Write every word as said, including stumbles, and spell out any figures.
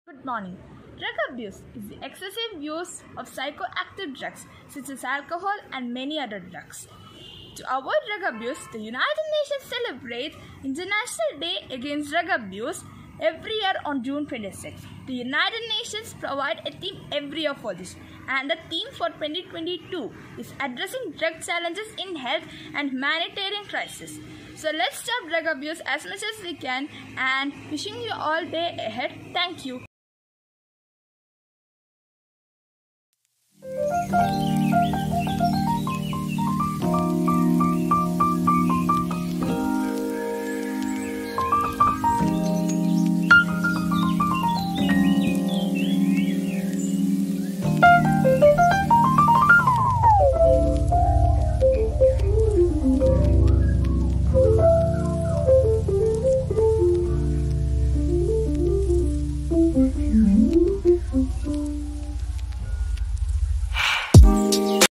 Good morning. Drug abuse is the excessive use of psychoactive drugs such as alcohol and many other drugs. To avoid drug abuse, the United Nations celebrates International Day Against Drug Abuse every year on June twenty-sixth. The United Nations provide a theme every year for this, and the theme for twenty twenty-two is addressing drug challenges in health and humanitarian crisis. So let's stop drug abuse as much as we can, and wishing you all day ahead. Thank you.